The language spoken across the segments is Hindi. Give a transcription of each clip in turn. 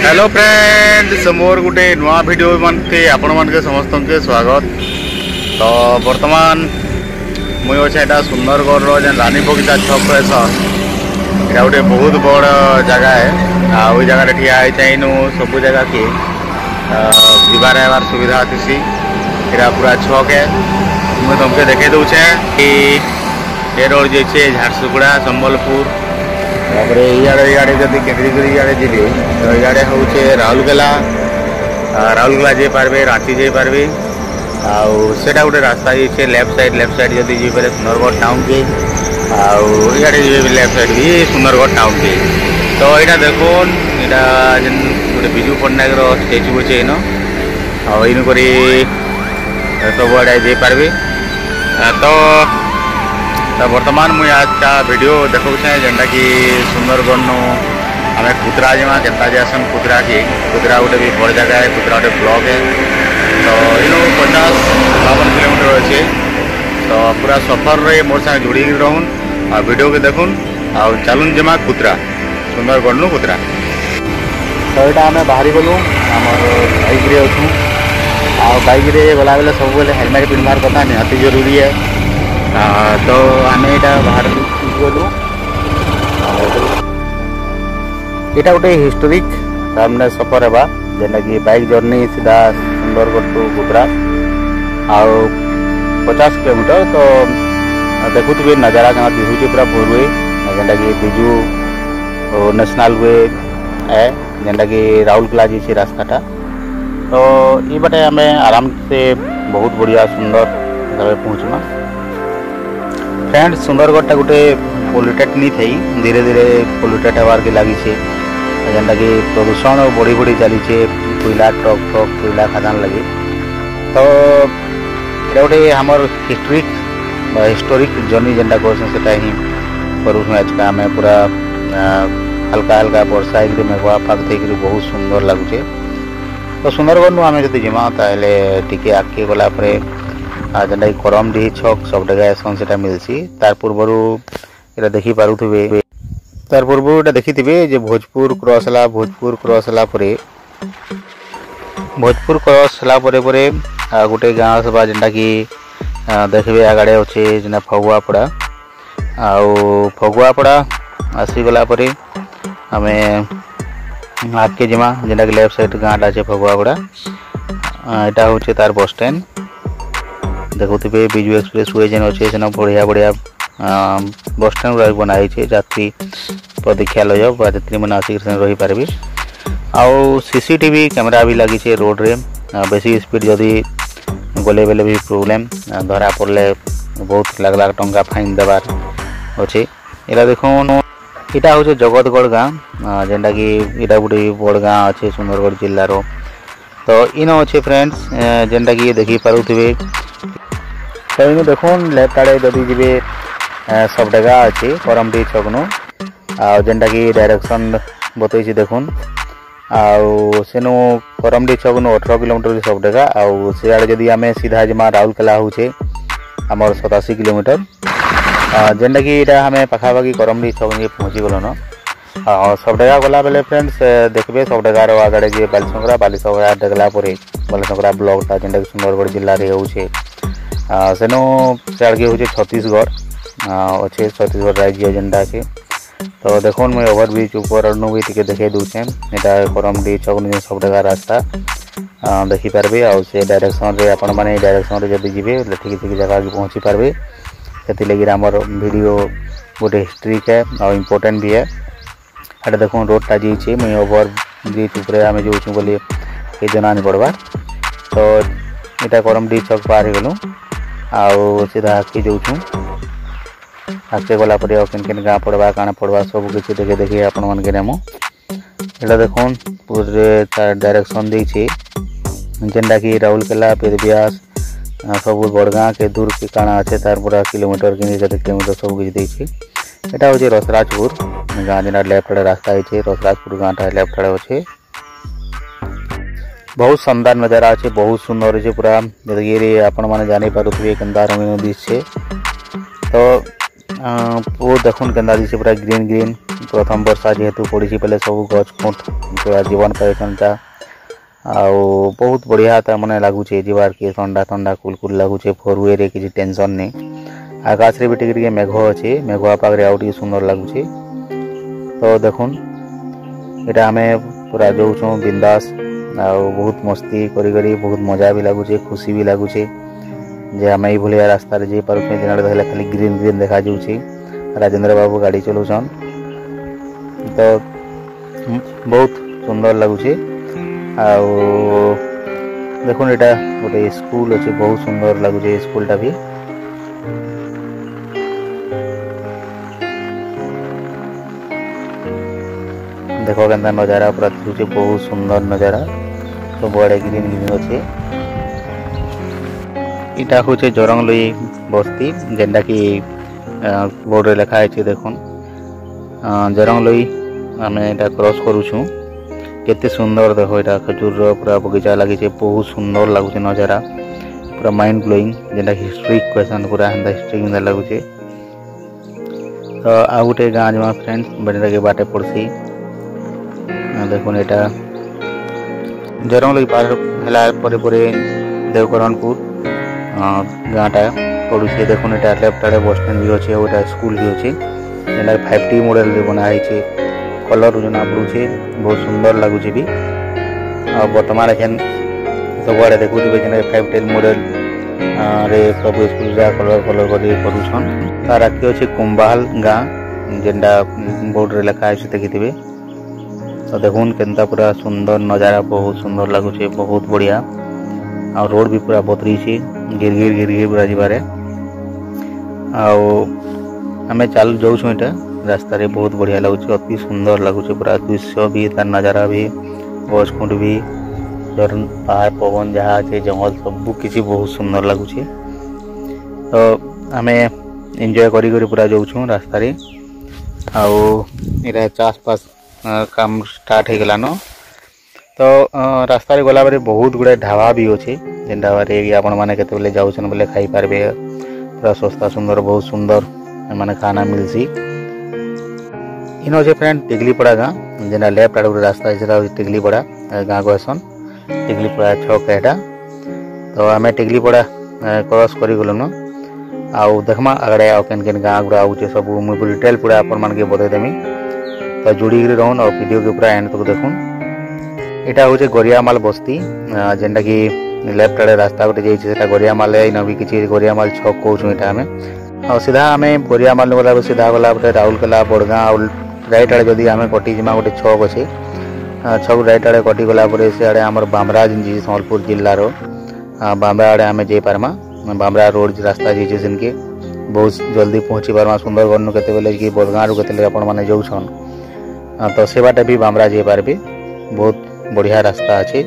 हेलो फ्रेंड्स, मोर गोटे नुआ वीडियो मानते आपण मान के समस्त के स्वागत। तो वर्तमान मुझे अच्छे सुंदरगढ़ रानी बगीचा छक यहाँ गोटे बहुत बड़ जगह है। आ जगह ठिया चाहू सब जगह की जीवार आवार सुविधा थी। यहाँ पूरा छक है, मुझे तुमके देखे दूचे कि ये रोड जाइए झारसुगुड़ा संबलपुर। तापर इे जदि केन्द्रीगिरी इे जी तो इे हूँ राउरकेला जापारे, रांची जापारे। आटा गोटे रास्ता जाइए लेफ्ट साइड जदि जीपे सुंदरगढ़ टाउन के आए लेफ्ट साइड भी सुंदरगढ़ टाउन के। तो यहाँ देखुन यहाँ जेन गोटे विजु पट्टनायक स्टेच्यू अच्छे इन आईनक सब आड़े जापारे। तो वर्तमान मुझे आज वीडियो देखा जेनटा कि सुंदरगढ़ नु आम कुतरा जमा के कुतरा की कुतरा गोटे भी बड़ जगह है। कुतरा गोटे ब्लॉक है। तो इन 50-52 किलोमीटर अच्छे। तो पूरा सफर रे मोर साथ जुड़ी रहून आ वीडियो के देखुन आ चलुन जमा कुतरा सुंदरगढ़ नु कुतरा। तो यहाँ आम बाहरी गलु आम बाइक रे अच्छू आ बाइक रे गला बेले सब बेले हेलमेट पिंधार कथा निहाती जरूरी है। तो आम यहाँ बाहर गलु यहाँ गोटे हिस्टोरिक सामने सफर है जेनटा कि बाइक जर्नी सीधा सुंदरगढ़ टू कुतरा आउ 50 किलोमीटर। तो देखुए नजारा क्या दिशुचे पूरा फोर वे जेनटा कि बिजू नेशनल वे है जेनटा कि राउरकेला जी रास्ताटा। तो ये बाटे आम आराम से बहुत बढ़िया सुंदर जगह पहुँचमा। फ्रेंड्स, सुंदरगढ़ गोटे पोल्यूटेड नहीं थी, धीरे धीरे पोल्यूटेड होवार के लगी जेनटा कि प्रदूषण बढ़ी बढ़ी चली कोयला ट्रक कोयला खादान लगी। तो ये गोटे आमर हिस्टोरिक जर्नी जेनटा कहता ही करूँ। आज का आम पूरा हल्का हल्का वर्षा एक मेघुआ पाग थी बहुत सुंदर लगुचे। तो सुंदरगढ़ नु आम जब जिमा टे आगे गलापर जेनटा कि करमडीही छक सब जगह एसन से मिलसी। तार पूर्वर ये देखी पारुथिबे तार पूर्व देखी जे भोजपुर क्रॉस है। भोजपुर क्रॉस परे गोटे गाँव सभा जेनटा कि देखिए आगे अच्छे जेना फगुआपड़ा फगुआपड़ा आसीगला आम आगे जिमा जेनटा कि लेफ्ट साइड गाँटा अच्छे फगुआपड़ा। यहाँ हूँ तार बस स्टैंड देखुवे बिजू एक्सप्रेस वे जेन अच्छे से बढ़िया बढ़िया बस स्टैंड गुड़ा बनाई यात्री प्रतीक्षालय यात्री मैंने आसिक रही पारे। आउ सीसीटीवी कैमेरा भी लगी रोड रे। बेसी स्पीड जदि गले बेले भी प्रोब्लेम धरा पड़े बहुत लाख लाख टंका फाइन देवार अच्छे। यहाँ देखो यहाँ हूँ जगतगढ़ गाँ जेनटा कि यहाँ गोटे बड़ गाँ अच्छे सुंदरगढ़ जिलार। तो इन अच्छे फ्रेंड्स जेनटा कि देखी पारुथिबे। तो इन देखुन लेफ्ट आड़े जदि जी सब जगह अच्छे करमडीही छक नु जेनटा कि डायरेक्शन बतई देखुन सेनु करमडीही छक नु 18 किलोमीटर सब जगह आउ सियाड़े जदि आम सीधा जमा राउरकेला होचे आमर 87 किलोमीटर जेनटा कि यहाँ आम पाखापाखि करमडीही छक नहीं पहुँची गलन। सब जगह गला बेले फ्रेंड्स देखिए सब जगार आगे जे बालीसंगरा देखला बालीसंगरा ब्लॉकटा जेनटा कि सुंदरगढ़ जिले में होचे सेनु सियाड़े हूँ छत्तीसगढ़ अच्छे छत्तीसगढ़ राज्य जेनटा अच्छे। तो देखो मुझे ओवरब्रिज ऊपर भी टे देखे दूचे यहाँ करमडीही छक सब जगह रास्ता देखिपारे। से डायरेक्शन रे आपण मैंने डायरेक्शन रे जब जी ठीक जगह की पहुँची पारे। से आमर वीडियो गोटे हिस्ट्रिक है और इम्पोर्टेंट भी है। ये देखो रोडटा जी मुझे ओवरब्रिज ऊपर आम जाऊँ बोली ये जना नहीं पड़वा। तो यहाँ करमडीही छक पार हो गलु आउ सीधा आगे जाऊँ आगे गलापर केन गाँ पड़वा काण पड़वा सब किसी देखे देखे आपण मन के नाम यहाँ देखुन पूरे डायरेक्शन देछे जेनटा कि राउरकेला पेदब्यास सब बड़ गाँ के दूर के काଣା अच्छे तार पूरा किलोमीटर किलोमीटर सब किसी देछे। यहाँ हूँ रसराजपुर गाँ जेना लेफ्ट आड़े रास्ता है रसराजपुर गाँटा लेफ्ट आड़े अच्छे। बहुत शानदार नजारा अच्छे बहुत सुंदर अच्छे पूरा ये आपण मैंने जानी पारे केन्दा रंगीन दिशे। तो वो देखुन केन्दा दिशे पूरा ग्रीन ग्रीन प्रथम वर्षा जेहेतु पड़ी पहले सब गच खुंट पूरा जीवन पाइछनता आउ बहुत बढ़िया ता मने लगुचे जीवार के ठंडा ठंडा कुल लगुचे फोर वे रे किसी टेंशन नहीं आकाश रे भी टिके मेघ अच्छे मेघुआ पाग आउ टे सुंदर लगुचे। तो देखुन एटा आमे पूरा जाऊँ बिंदास आउ बहुत मस्ती करी बहुत मजा भी लगुचे खुशी भी लगुचे जे आम ये भाया रास्तार जा पारे दिन खाली ग्रीन ग्रीन देखा जाऊँगी। राजेंद्र बाबू गाड़ी चलाउछन तो बहुत सुंदर लगुचे। आउ देखुन एटा गोटे स्कूल अच्छे बहुत सुंदर लगुचे स्कूलटा भी देखो केंता नजारा पूरा दिखुचे बहुत सुंदर नजारा सब बड़े ग्रीन ग्रीन अच्छे। इटा हूँ जोरंगलोई बस्ती जेनटा कि बोर्ड रे लिखा है देखुन जोरंगलोई आम एटा क्रॉस करूँ केते सुंदर देखो यहाँ खजूर पूरा बगीचा लगी बहुत सुंदर लगुच नजारा पूरा माइंड ब्लोइंग जेनटा कि हिस्ट्री क्वेश्चन पूरा हेन्ता हिस्ट्री केंता लगुचे। तो आ गोटे गाँ जमा फ्रेंड्स बेटा के बाटे पड़सी देखुन यहाँ जोरंगलोई पार है देवकरणपुर गाँटा पड़ुचे देखुन यहाँ लेफ्ट आड़े बस स्टैंड भी अच्छे गोटा स्कूल भी अच्छे जेनटा 5T मॉडल रे बनाई कलर जना पड़ुचे बहुत सुंदर लगुचे भी बर्तमान एखन सब आड़े देखुचे जेना 5T मॉडल रे सब स्कूल कलर कलर करूछन। तार आगे अच्छे कुंभाल गाँ जेनटा बोर्ड रे लिखा है देखिथे। तो देखुन केनता पूरा सुंदर नजारा बहुत सुंदर लगुचे बहुत बढ़िया आ रोड भी पूरा बतरी गिर गिर पूरा जीवारे आम चल जाऊँ इटा रास्ता रे बहुत बढ़िया लगुचे अति सुंदर लगुचे पूरा दृश्य भी तार नजारा भी गछ खुंट भी झरन पहाड़ पवन जहाँ अच्छे जंगल सब किसी बहुत सुंदर लगुचे। तो आम एंजॉय करी पूरा जाऊँ रास्ता रे आउ इटा चाष पास काम स्टार्ट हो गलान। तो रास्ता रे गला बारे बहुत गुड़ाए ढाबा भी अच्छे जेन ढाबा आपण मैंने केतबेले जाऊछन बोले खाई पारबे पूरा सस्ता सुंदर बहुत सुंदर माने खाना मिलसी। इन अच्छे फ्रेंड टिकलीपड़ा गाँ जेना लेफ्ट आड़ गोटे रास्ता है टिकलीपड़ा गाँ कहसन टिकलीपड़ा छक एटा। तो आम टिकलीपड़ा क्रॉस कर गलुन आउ देखमा आगड़े आउ केन केन गाँ गुड़ा आउचे सब मुझे डिटेल पूरा आपण मान के बतईदेमी। तो जुड़ी रहन और वीडियो के पूरा एंड तक देखुन। यहाँ हूँ गरियामाल बस्ती जेनटा कि लेफ्ट आड़े रास्ता गोटे जाइए गरियामाल इन भी किसी गरियामाल छक कहूँ यहाँ आम सीधा आम गरियामाल गला सीधा गला राउरकेला बड़गाँ आउ राइट आड़े जदि आम कटिजिमा गोटे छक अच्छे छक राइट आड़े कटिगला सियाड़े आम बामरा जी सम्बलपुर जिलार बामरा आड़े आम जापरमा बामरा रोड रास्ता जाइए सेनके बहुत जल्दी पहुँची पार्मा सुंदरगढ़ केतबेले कि बड़गाँ रू केतबेले आपण मैंने जाऊछन तो से बाटे भी बामरा जा पारबे बहुत बढ़िया रास्ता अच्छे।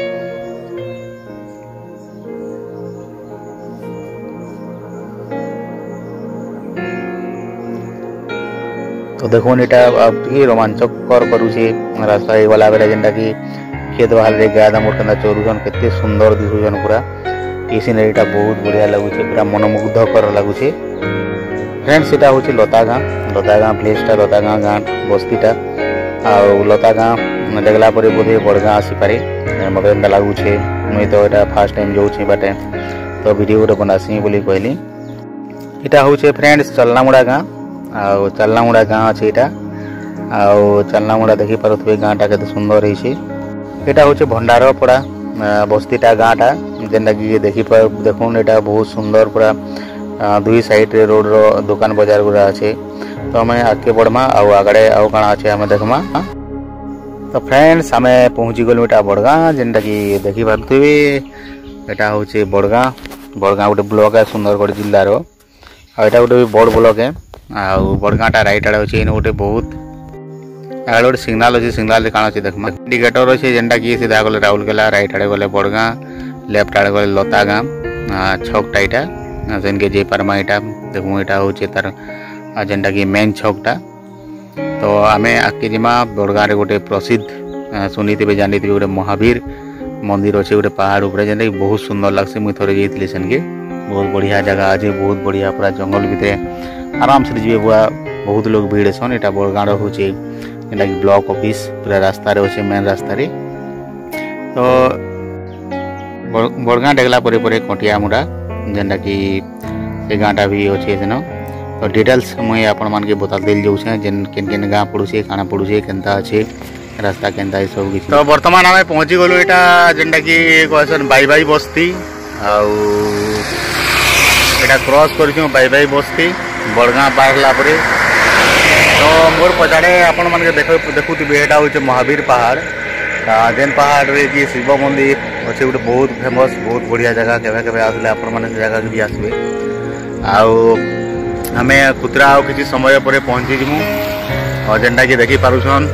तो देखो यहाँ अब रोमांचकर करुचे रास्ता गला बेले जेनटा कि खेत बाहर रे गाय दामर केंता चोरुछन केते सुंदर दिखुछन पूरा ये सीनरीटा बहुत बढ़िया लगुचे पूरा मनमुग्धकर लगुचे। फ्रेंड्स यहाँ हूँ लता गाँ प्लेसटा लता गाँ बस्तीटा आउ लता गाँ देखला बोधे बड़गाँ आसीपे मत एंता लगुचे मुई तो यहाँ फास्ट टाइम जाऊँ बाटे तो वीडियो गोटे बनासी बोली कहली। यहाँ हूँ फ्रेंड्स चलनामुड़ा गाँ आउ चलनामुड़ा गाँ अच्छे यहाँ आउ चलनामुड़ा देखी पारे गाँटा के सुंदर है। यहाँ हूँ भंडारपड़ा बस्तीटा गाँटा जेनटा कि देखी देखुन यहाँ बहुत सुंदर पूरा दुई साइड रे रोड रो दुकान बाजार गुड़ा अच्छे। तो आम आगे बढ़मा आउ आगड़े आउ काଣା अच्छे आम देखमा। तो फ्रेंड्स आम पहुँची गलु यहाँ बड़गाँ जेनटा कि देखी पारे यहाँ हूँ बड़गाँ गोटे ब्लॉक है सुंदरगढ़ जिलार आटा गोटे बड़ ब्लॉक है आउ बड़गाँटा राइट आड़े अच्छे गोटे बहुत आगे गोटे सिग्नाल अच्छे सिग्नाल काଣା अच्छे देखमा इंडिकेटर अच्छे जेनटा कि सीधा गले राउरकेला राइट आड़े गले बड़गाँ लेफ्ट आड़े गले लता गाँ छकटा यहाँ सेनके जे पार्मा यहाँ देखूँ यहाँ हूँ तार जेनटा कि मेन छकटा। तो आम आगे जिमा बड़गाँ रे गोटे प्रसिद्ध शुनिथे जानी गोटे महावीर मंदिर अच्छे गोटे पहाड़ उपर जेनटा कि बहुत सुंदर लगसी मुई थोड़े जाइए सेनके बहुत बढ़िया जगह अच्छे बहुत बढ़िया पूरा जंगल भितर आराम से जी बुआ बहुत लोग भीड़ सन। यहाँ बड़गाँव हूँ जेनटा कि ब्लॉक ऑफिस पूरा रास्ता अच्छे मेन रास्तार। तो बड़गाँ टेकला कटिया मुड़ा जेनटा कि से गाँटा भी अच्छे सेन। तो डिटेल्स मुझे आपण मानके बता दिल जाऊे जेन केन केन गाँ पड़ुचे काना पड़ुचे केनता अच्छे रास्ता केनता ये सब किसी। तो बर्तमान आम पहुँची गलु यहाँ जेनटा कि कहसन बाई बाई बस्ती आटा क्रॉस कर बाई बाई बस्ती बड़गाँ पार होगापर। तो मोर पचाड़े आपण मानके देखुवे यहाँ हूँ महावीर पहाड़ जेन पहाड़ रे शिव मंदिर अच्छे गोटे बहुत फेमस बहुत बढ़िया जगह केवे केवे आसले आपण माने से जगह भी आसबे। आमे कुतरा आउ किसी समय पर पहुँची जिमु और जेनटा कि देखी पारुछन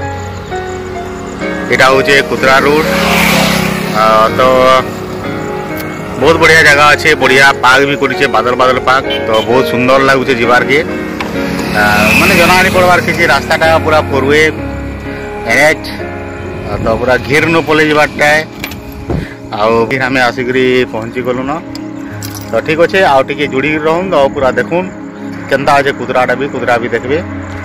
यहाँ हूँ कुतरा रोड। तो बहुत बढ़िया जगह अच्छे बढ़िया पार्क भी कर बादल बादल पार्क। तो बहुत सुंदर लगुचे जीवार के माने जना नहीं पड़वार किसी रास्ताटा पूरा फोरवे एनएच। तो पूरा घेर न पड़े जाटा है आउ फिर आम आसिकी पहुँची गलु न। तो ठीक अच्छे आउ टे जुड़ी रहूँ तो पूरा देखून केनता अच्छे कुतराटा भी कुतरा भी देखबे।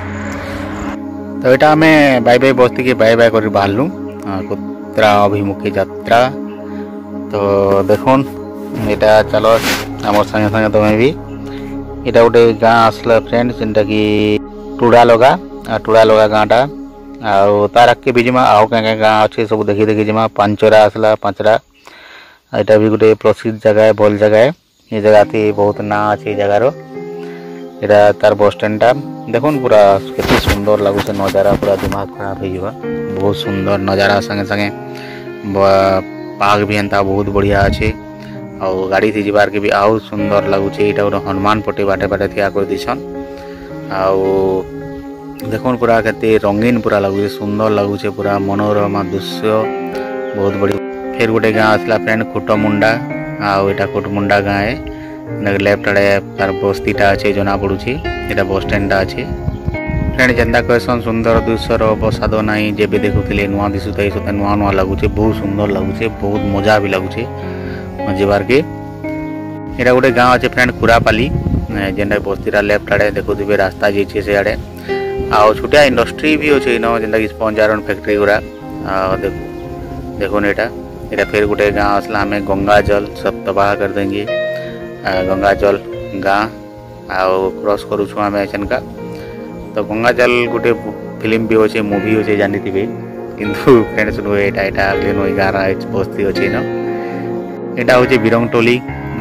तो यहाँ आम बाई बाई बस्ती के बाय बाय कर बाहरलु कुतरा अभिमुखी यात्रा। तो देखुन यहाँ चलो आम संगे संगे तुम्हें भी यहाँ गोटे गाँ आसला फ्रेंड जेनटा कि टुड़ा लगा गाँटा आउ तार आगे भी जिमा आउ क्या गाँ अच्छे सब देखी देखी जिमा। पांचरा आसला पांचरा यहाँ भी गोटे प्रसिद्ध जगह है भल जगह है। ये जगह थी बहुत ना अच्छे जगार यहाँ तार बस स्टैंडटा देखुन पूरा केते सुंदर लगुचे नजारा पूरा दिमाग खराब हो बहुत सुंदर नजारा संगे संगे पार्क भी एंता बहुत बढ़िया अच्छे और गाड़ी थी जीवार के भी आउ सुंदर लगुचे। यहाँ गोटे हनुमान पट्टी बाटे बाटे थिया कर दीछन आउ देखुन पूरा केते रंगीन पूरा लगुचे सुंदर लगुचे पूरा मनोरमा दृश्य बहुत बढ़िया। फिर गोटे गाँ आसला फ्रेंड खुटमुंडा आउ यहाँ खुटमुंडा गाँ है लेफ्ट आड़े तार बस्तीटा अच्छे जना पड़ुची यहाँ बस स्टैंडटा अच्छे फ्रेंड जेनता कहसन सुंदर दृश्यर बसाद नाई जब देखुले नुआ दिशुता सते नुआ नुआ लगुचे बहुत सुंदर लगुचे बहुत मजा भी लगुचे जीवार के। यहाँ गोटे गाँव अच्छे फ्रेंड खुरापाली जेनटा बस्तीरा लेफ्ट आड़े देखुवे रास्ता जाइए से आड़े आउ छोटिया इंडस्ट्री भी अच्छे इन जेनटा कि स्पंज आयरन फैक्ट्री गुड़ा देखुन यहाँ फिर गोटे गाँव आसला आम गंगाजल सब तबाह कर देंगे गंगाजल गाँ आउ क्रॉस करूँ आम एचनका। तो गंगाजल गोटे फिल्म भी अच्छे मूवी अच्छे जानी थे किंतु फ्रेंड सुनो यहाँ गाँव बस्ती अच्छे न। यहाँ हूँ बिरंगटोली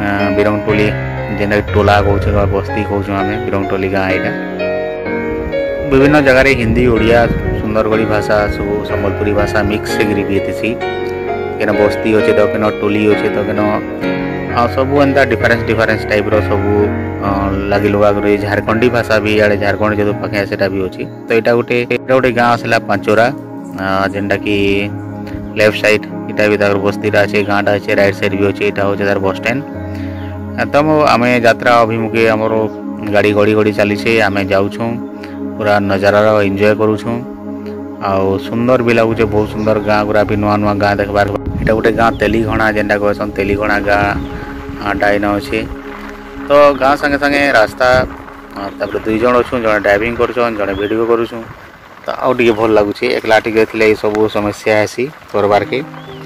जेनटा टोला कहे बस्ती कहूँ आम बिरंगटोली गाँ यहाँ विभिन्न जगार हिंदी ओडिया सुंदरगढ़ी भाषा सब सम्बलपुरी भाषा मिक्स भी थी केना बस्ती अच्छे तो केना टोली अच्छे तो केना सब एंता डिफरेंस टाइप रो सब लगी लुगा कर झारखंडी भाषा भी इे झारखंड जो पाखे से भी अच्छी। तो यहाँ गोटे गाँव आसला पांचोरा जेनटा कि लेफ्ट साइड यहाँ भी तार बस्ती अच्छे गाँटा अच्छे राइट साइड भी अच्छे यहाँ हूँ तार बस स्टैंड। तो आम यात्रा अभिमुखे आमर गाड़ी गड़ी गड़ी चली आम जाऊँ पूरा नजारा एंजॉय करूँ आउ सुंदर भी लगुचे बहुत सुंदर गाँ गुरा भी नुआ नुआ गाँ देखबार। यहाँ गोटे गाँ तेलीघणा जेनटा कहसन तेलीघणा गाँटा इन अच्छे। तो गाँ संगे संगे रास्ता तापर दुई जन अच्छु जड़े ड्राइविंग करुछन जड़े वीडियो करुछुं। तो आउ टिके भल लगुचे एकला टिके थिले सब समस्या आसी करबार के।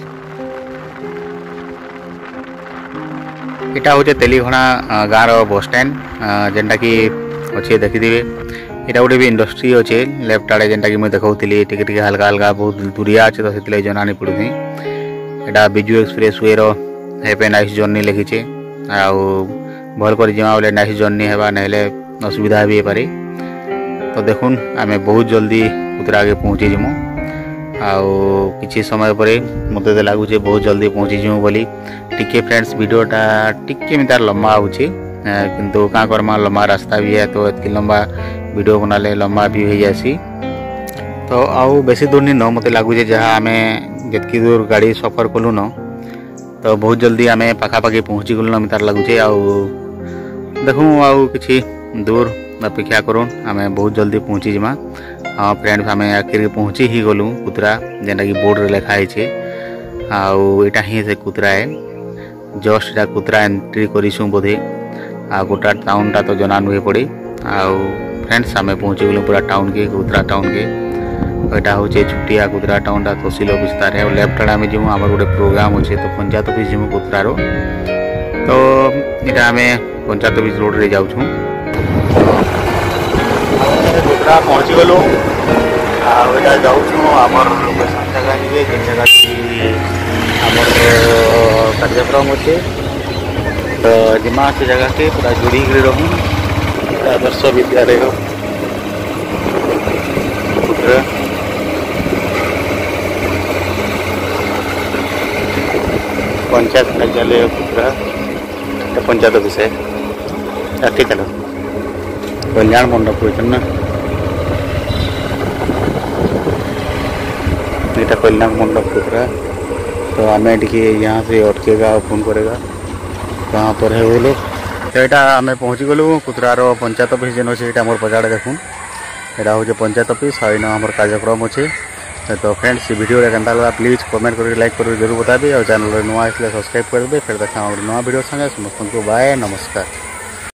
यहाँ हूँ तेलीघणा गाँव रो बस स्टैंड जेनटा कि अच्छे देखिथे। यहाँ गोटे भी इंडस्ट्री अच्छे लेफ्ट आड़े जेनटा कि मुझे देखी टिके हल्का हल्का बहुत दूरिया अच्छे तो से जना नहीं पड़ुथी। यहाँ Biju express way have a nice journey लिखीचे आउ भल कर जिमा बोले नाइस जर्नी है ना असुविधा भी पारे। तो देखुन आम बहुत जल्दी कुतरा आगे पहुँची जिमु आउ किसी समय पर मत लगुचे बहुत जल्दी पहुँची जिमु बोली। टिके फ्रेंड्स वीडियोटा टिके तार लंबा होची किंतु क्या करमा लंबा रास्ता भी है तो इतनी लंबा वीडियो बनाले लंबा भी हो जासी। तो आउ बेसी दूर नहीं न मत लगुचे जहाँ आम जितकी दूर गाड़ी सफर कलु न तो बहुत जल्दी आम पाखापाखि पहुँची गलु न तार लगुचे। आउ देखूँ आउ किसी दूर अपेक्षा करूँ आम बहुत जल्दी पहुँची जिमा। हाँ फ्रेंड्स आम आखिर पहुँची ही गलु कुतरा जेनटा कि बोर्ड रे लिखाई आउ यहाँ ही से कुतरा है जस्ट कुतरा एंट्री करूँ बोधे आ गोटा टाउनटा तो जना नुहे पड़े आउ फ्रेंड्स आम पहुँची गलु पूरा टाउन के कुदरा टाउन के यहाँ हूँ छुटिया कुदरा टाउन तहसिल ऑफिस तार लेफ्ट आड़े आम जीमु आम गोटे प्रोग्राम अच्छे तो पंचायत ऑफिस जीमु कुदरार तो यहाँ आम पंचायत ऑफिस रोड रे जाऊँ कुदरा पहुँची गलु आटा जाऊँ आमर लोकेशन जगह जी जिन जगह आमर कार्यक्रम अच्छे तो जिमा से जगह के पूरा जोड़ी रहूँ आदर्श विद्यालय कुदरा पंचायत कार्यालय कुदरा पंचायत ऑफिस है आके चलो कल्याण मंडप ना ये कल्याण मंडप कुदरा तो हमें देखिए यहाँ से अटकेगा फोन करेगा कहाँ पर है वो लोग तो यहाँ आम पहुँची गलु कुदरार पंचायत ऑफिस जेन अच्छे ये मोर पचाड़े देखूँ यहाँ हूँ पंचायत ऑफिस और आम कार्यक्रम अच्छे तो फ्रेंड्स वीडियो केन्ता लगा प्लीज कमेंट करके लाइक कर जरूर बताबे और चैनल नुआ आसले सब्सक्राइब करेंगे फिर देखा नुआ वीडियो संगे समस्त को बाय नमस्कार।